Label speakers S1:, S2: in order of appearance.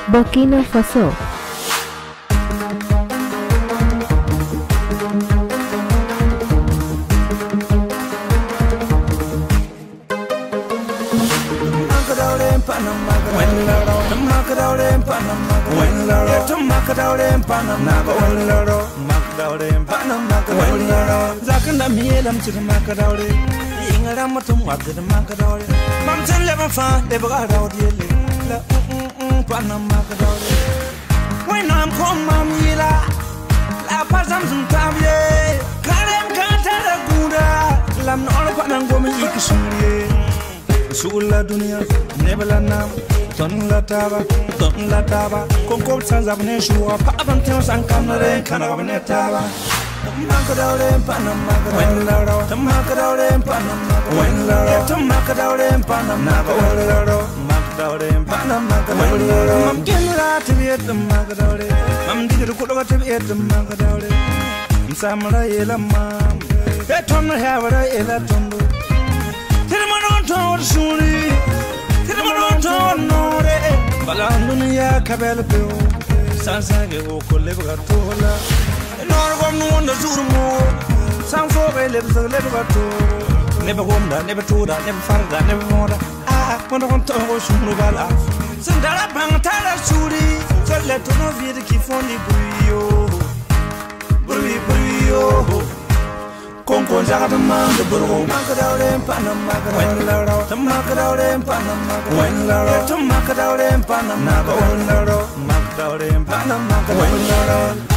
S1: Burkina Faso.
S2: Zakanda mielam to the Macadore, Ingamatum, what the Macadore, Mountain Level Fan, they got out here, Panamacadore. When I'm called Mamila, La Pazam Tavie, Kalem Cantara Guda, Lam Nolapan Gomi Ikisuri, Sula Dunia, Nebelanam. Ton la taba, Concord Sans of Neshua, Papantos and Canada, Canavana. Macadore and Panama, when Laro, the Macadore and Panama, when Laro, the Macadore and Panama, Macadore and Panama, when Laro, I'm getting out to be at the Macadore, I'm getting to be at the Macadore, and Samara Elamam, that on the Havara Elatondo. Tell Suri. Balandunia Cabello, Sansage, Colebatola, nor one the Zurmo, Sanfo lives a levato, never wonder, never told her, never farther, never more. Ah, one of them was Nuvala. Sandara Pantara Suri, so let to know the Kifoni Brio. Concord Jagaman, the Buru, Macadore and Panama, when Laro, the Macadore and Panama, when Laro, the Macadore and Panama, when Laro, Macadore and Panama, when Laro.